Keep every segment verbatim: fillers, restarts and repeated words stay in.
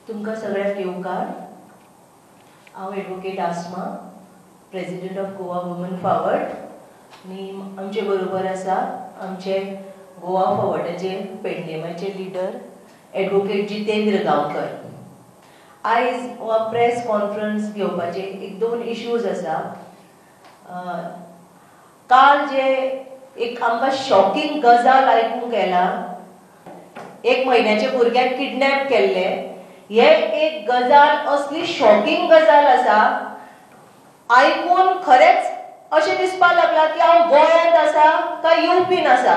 तुमकां सगळ्यांक येवकार. हांव advocate Asma, president of Goa woman forward, आनी आमचे बरोबर आसा आमचे गोवा फॉवर्डाचे पेडणेमाचे लिडर एडवोकेट जितेंद्र गांवकर. आयज हो प्रेस कॉन्फरन्स घेवपाचे एक दोन इश्यूज आसा. काल जे एक आमकां शॉकिंग गजाल आयकूंक येला, एक म्हयन्याच्या भुरग्याक किडनॅप केल्ले. हे एक गजाल असली शॉकिंग गजाल आसा, आयकून खरेंच अशें दिसपाक लागला की हांव गोंयांत आसा काय येवपीन आसा.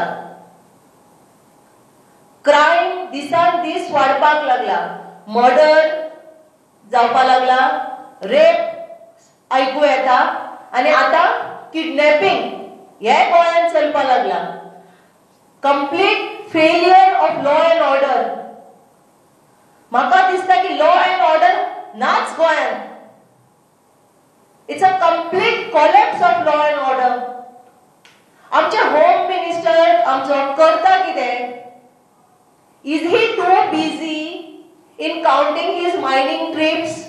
क्रायम दिसान दीस वाडपाक लागला. मर्डर जावपाक लागला, रेप आयकूं येता, आनी आतां किडनॅपिंग हे गोंयांत चलपाक लागला. Complete failure of law and order. म्हाका दिसता की लॉ अँड ऑर्डर नाच गोंयांत. It's a complete collapse of law and order. आमचे होम मिनिस्टर आमचो करता कितें? Is he too busy in counting his mining trips?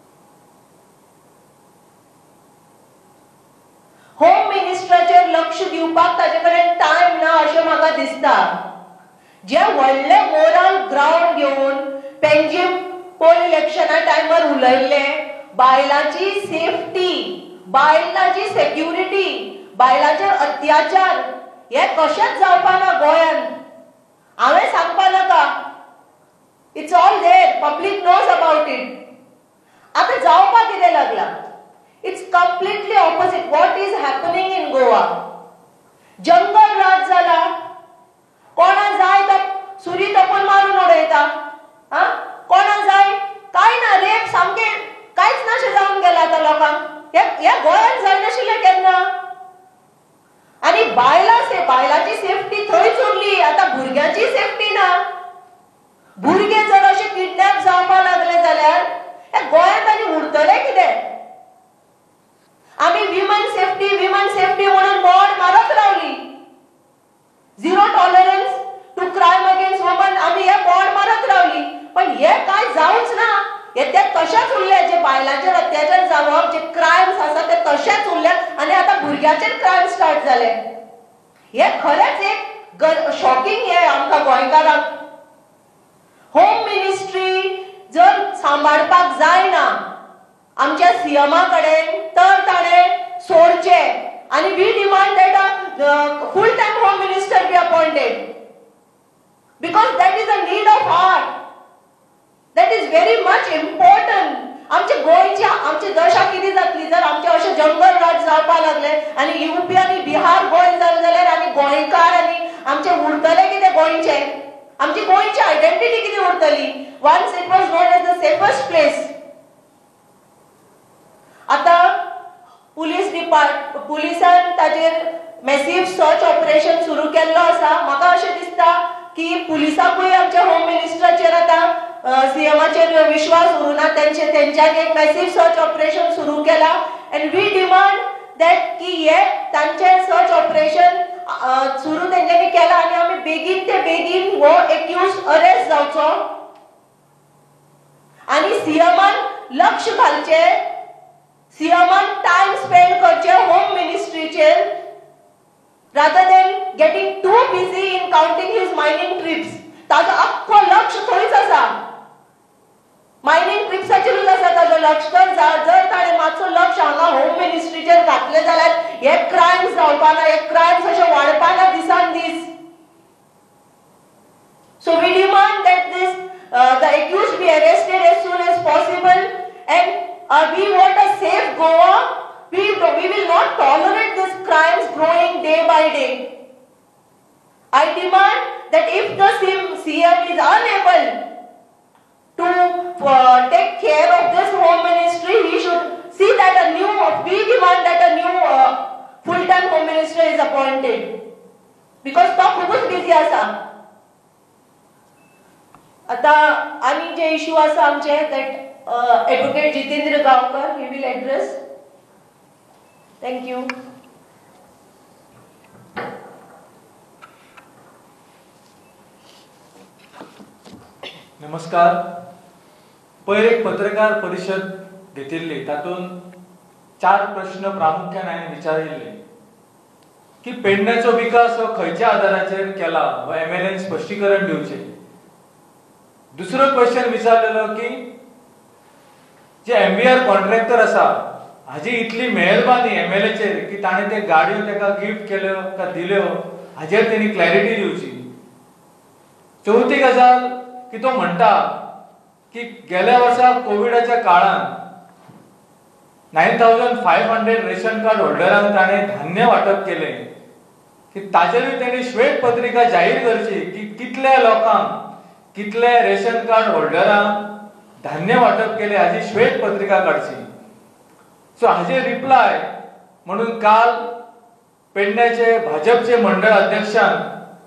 Home मिनिस्टराचेर लक्ष दिवपाक ताजे कडेन टायम ना अशें म्हाका दिसता. जे व्हडले मोरल ग्राउंड घेवन पेंजीम पोल इलेक्शना टायमार उलयल्ले, बायलांची सेफ्टी, बायलांची सेक्युरिटी, बायलांचेर अत्याचार हे कशेंच जावपा ना गोंयांत. हांवें सांगपा नाका, it's all there, public knows about it. आतां जावपाक कितें लागला? It's completely opposite what is happening in Goa. जंगल राज जाला. कोणा जाय तो सुरी तोपून मारून उडयता. हा कोणा जाय काय ना, रेप सामके कांयच नाशें जावन गेला आतां लोकांक. हे हे गोंयांत जायनाशिल्लें केन्ना. आनी बायलां से बायलांची सेफ्टी थंयच उरली, आतां भुरग्यांची सेफ्टी ना. भुरगे जर अशे किडनॅप जावपाक लागले जाल्यार हे गोंयांत आनी उरतले कितें? आमी विमन सेफ्टी विमन सेफ्टी म्हणून बोर्ड मारत रावली. Zero tolerance to crime against women आमी हे बोर्ड मारत रावली. पण हे काय जावंच ना. हे ते तशेंच उरले. जे बायलांचेर अत्याचार जावप, जे क्रायम्स आसा ते तशेंच उरले, आनी आतां भुरग्यांचेर क्रायम स्टार्ट जाले. हे खरेंच एक शॉकिंग हे आमकां गोंयकारांक. होम मिनिस्ट्री जर सांबाळपाक जायना आमच्या सीएमा कडेन, तर ताणें सोडचें. आनी we demand that a full time home minister be appointed, because that is a need of hour. That is very much important. आमच्या गोंयच्या आमच्या दशा कितें जातली जर आमचे अशें जंगल राज जावपाक लागले आनी युपी आनी बिहार गोंय जालें जाल्यार आनी गोंयकार आनी आमचे उरतले कितें गोंयचे? आमची गोंयची आयडेंटिटी कितें उरतली? Once it was known as the safest place. आतां पुलीस डिपार्ट पुलिसान ताजेर मॅसिव सर्च ऑपरेशन सुरू केल्लो आसा. म्हाका अशें दिसता की पुलिसाकूय आमच्या होम मिनिस्टराचेर आतां सीएमाचेर विश्वास उरूना. तेंचे तेंच्यांनी एक मॅसिव सर्च ऑपरेशन सुरू केला. अँड वी डिमांड दॅट की हे तांचे सर्च ऑपरेशन सुरू तेंच्यांनी केला आनी आमी बेगीन ते बेगीन हो एक्यूज अरेस्ट जावचो आनी सीएमान लक्ष घालचें. सीएमान टाइम स्पेंड करचे होम मिनिस्ट्रीचेर rather than getting too busy in counting his mining trips. ताजो आख्खो लक्ष थंयच आसा. मायनिंग ट्रिप्साचेरूच आसा ताजो लक्ष. तर जर ताणें मातसो लक्ष हांगा होम मिनिस्ट्रीचेर घातलें जाल्यार हे क्रायम्स जावपाना, हे क्रायम्स अशे वाडपाना दिसान दीस. So we demand that this uh, the accused be arrested as soon as possible, and uh, we want a safe Goa. We, we will not tolerate these crimes growing day by day. I demand that if the C M is unable to uh, take care of this home ministry, he should see that a new, we demand that a new uh, full-time home minister is appointed. Because तो खूपच busy आसा. आता आनी जे issue आसा आमचे, that advocate Jitendra Gaonkar he will address. Thank you. नमस्कार. पयर एक पत्रकार परिशद घेतिल्ली, तातूंत चार प्रश्न प्रामुख्यान हांवें विचारिल्ले की पेडण्याचो विकास हो खंयच्या आदाराचेर केला हो एम एल एन स्पश्टीकरण दिवचें. दुसरो क्वेश्चन विचारलेलो की जे एम बी आर कॉन्ट्रॅक्टर आसा हाजी इतली मेहरबानी एम एल एचेर की ताणें ते गाडयो ताका गिफ्ट केल्यो काय दिल्यो हाजेर तेणी क्लॅरिटी दिवची. चवथी गजाल की तो म्हणटा की गेल्या वर्सा कोविडाच्या काळान nine thousand five hundred ration card होल्डरांक ताणें धान्य वाटप केलें की ताजेरूय तेणी श्वेत पत्रिका जाहीर करची की कितल्या लोकांक कितले रेशन कार्ड होल्डरांक धान्य वाटप केले हाजी श्वेत पत्रिका काडची. सो हाजे रिप्लाय म्हणून काल पेडण्याचे भाजपचे मंडळ अध्यक्षान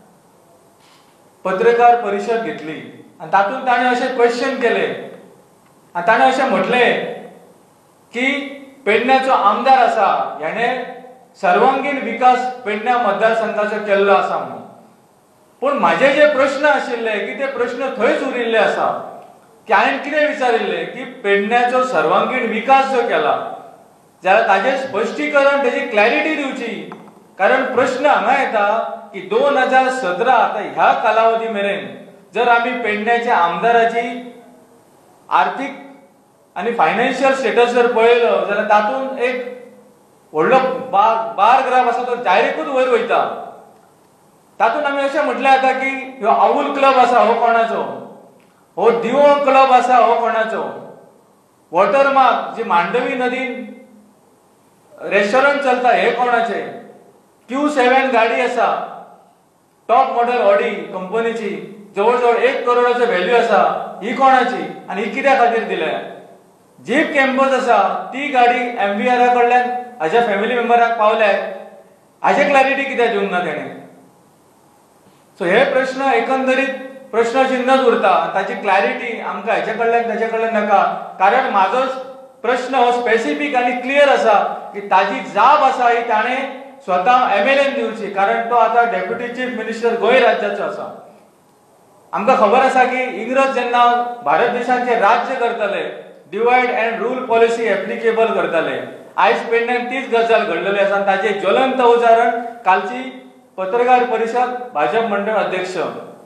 पत्रकार परिशद घेतली आणि तातूंत ताणें अशें क्वेश्चन केले आनी ताणें अशें म्हटलें की पेडण्याचो आमदार आसा हेणें सर्वांगीण विकास पेडण्या मतदारसंघाचो केल्लो आसा म्हणून. पूण म्हाजे जे प्रश्न आशिल्ले की ते प्रश्न थंयच उरिल्ले आसा की हांवें कितें विचारिल्लें की पेडण्याचो सर्वांगीण विकास जो केला जाल्यार ताजें स्पश्टीकरण तेजी क्लॅरिटी दिवची. कारण प्रश्न हांगा येता की दोन हजार सतरा आतां ह्या कालावधी मेरेन जर आमी पेडण्याच्या आमदाराची आर्थीक आनी फायनान्शियल स्टेटस जर पळयलो जाल्यार तातूंत एक व्हडलो बार बार ग्राफ आसा तो डायरेक्टूच वयर वयता. तातूंत आमी अशें म्हटलें जाता की ह्यो आऊल क्लब आसा हो कोणाचो, हो दिवो क्लब आसा हो कोणाचो, वॉटरमार्क जी मांडवी नदीन रेस्टॉरंट चलता हे कोणाचे, क्यू सेवन गाडी आसा टॉप मॉडेल ऑडी कंपनीची जवळ जवळ एक करोडाचो व्हॅल्यू आसा ही कोणाची आनी ही कित्या खातीर दिल्या. जीप कॅम्पस आसा ती गाडी एम बी आरा कडल्यान हाज्या फॅमिली मेंबराक पावल्या हाजे क्लॅरिटी कित्याक दिवंक ना तेणें. सो हे प्रश्न एकंदरीत प्रश्नचिन्हच उरता. ताची क्लॅरिटी आमकां हेचे कडल्यान ताचे कडल्यान नाका. कारण म्हाजो प्रश्न हो स्पेसिफीक आनी क्लियर आसा की ताजी जाप आसा ही ताणें स्वता एम एल एन दिवची. कारण तो आतां डेप्युटी चीफ मिनिस्टर गोंय राज्याचो आसा. आमकां खबर आसा की इंग्रज जेन्ना भारत देशाचें राज्य करताले divide and rule policy applicable करताले. आयज पेडण्यान तीच गजाल घडलेली आसा. ताचे ज्वलंत उदाहरण कालची पत्रकार परिशद भाजप मंडळ अध्यक्ष.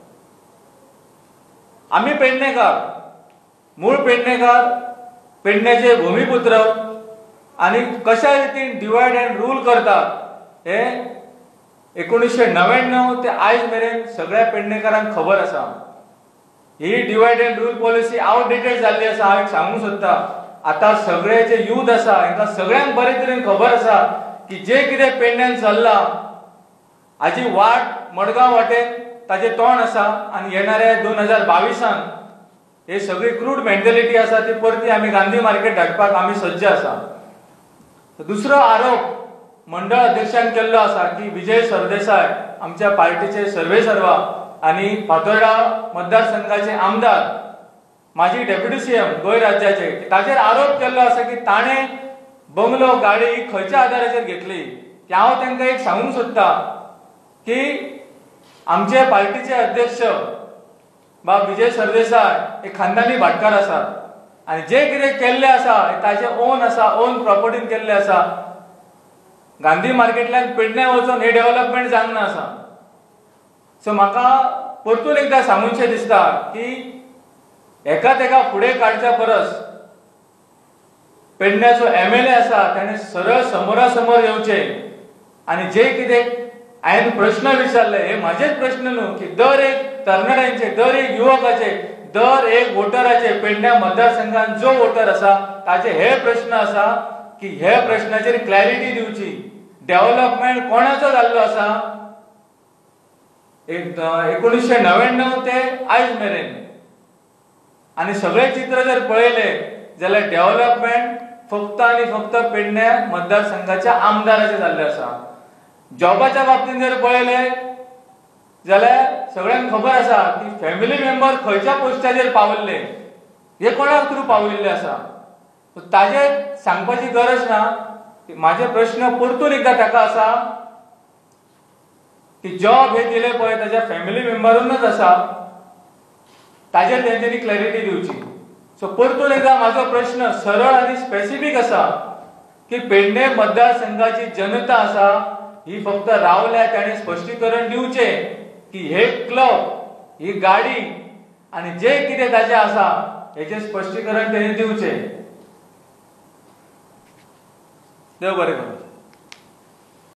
आमी पेडणेकार मूळ पेडणेकार पेडण्याचे भूमिपुत्र आनी कशा रितीन डिवायड अँड रूल करतात हे एकोणीसशे णव्याण्णव ते आयज मेरेन सगळ्या पेडणेकारांक खबर आसा. ही divide and rule policy outdated जाल्ली आसा. हांव एक सांगूंक सोदता आतां सगळे जे यूथ आसा हांकां सगळ्यांक बरे तरेन खबर आसा की जे कितें पेडण्यान चल्लां हाजी वाट मडगांव वाटेन ताजें तोंड आसा आनी येणाऱ्या दोन हजार बावीसान हे सगळी क्रूड मेंटेलिटी आसा ती परती आमी गांधी मार्केट धाडपाक आमी सज्ज आसा. दुसरो आरोप मंडळ अध्यक्षान केल्लो आसा की विजय सरदेसाय आमच्या पार्टीचे सर्वेसर्वा आनी फातोर्डा मतदारसंघाचे आमदार माजी डेप्युटी सीएम गोंय राज्याचे ताचेर आरोप केल्लो आसा की ताणें बंगलो गाडी ही खंयच्या आदाराचेर घेतली. हांव तांकां एक सांगूंक सोदता की आमचे पार्टीचे अध्यक्ष बाब विजय सरदेसाय हे खानदानी भाटकार आसात आनी जे कितें केल्लें आसा ताजे ओन आसा ओन प्रॉपर्टीन केल्लें आसा. गांधी मार्केटल्यान पेडण्यां वचून हे डेव्हलपमेंट जावंक ना आसा. सो म्हाका परतून एकदां सांगूचें दिसता की एका तेका फुडें काडच्या परस पेडण्याचो एम एल ए आसा ताणें सरळ समोरा समोर येवचें आनी जे कितें हांवें प्रश्न विचारले हे म्हाजेच प्रश्न न्हू की दर एक तरणाट्यांचे दर एक युवकाचे दर एक वोटराचे पेडण्या मतदारसंघात जो वोटर आसा ताचे हे प्रश्न आसा की हे प्रश्नाचेर क्लॅरिटी दिवची. डेव्हलपमेंट कोणाचो जाल्लो आसा एकोणीसशे णव्याण्णव ते आयज मेरेन आनी सगळे चित्र जर पळयले जाल्यार डेव्हलपमेंट फक्त आनी फक्त पेडण्या मतदारसंघाच्या आमदाराचे जाल्ले आसा. जॉबाच्या बाबतींत जर पळयले जाल्यार सगळ्यांक खबर आसा की फॅमिली मेंबर खंयच्या पोस्टाचेर पाविल्ले हे कोणा थ्रू पाविल्ले आसा. ताजेर सांगपाची गरज ना. म्हाजे प्रश्न परतून एकदा ताका आसा की जॉब हे दिले पळय ताच्या फॅमिली मेंबरूनच आसा ताजेर तेंच्यांनी क्लॅरिटी दिवची. सो परतून एकदा माझो प्रश्न सरळ आणि स्पेसिफिक असा की पेडणे मतदारसंघाची जनता असा ही फक्त रावल्या त्याने स्पष्टीकरण दिवचे की हे क्लब ही गाडी आणि जे कितें ताचे आसा हेचे स्पष्टीकरण तेणे दिवचे. देव बरें करूं.